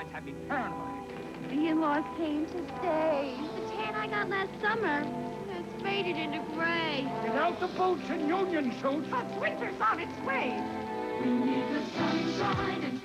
might have me paranoid. The in-laws came to stay. The tan I got last summer has faded into gray. Get out the boots and union suits. But winter's on its way. We need the sunshine and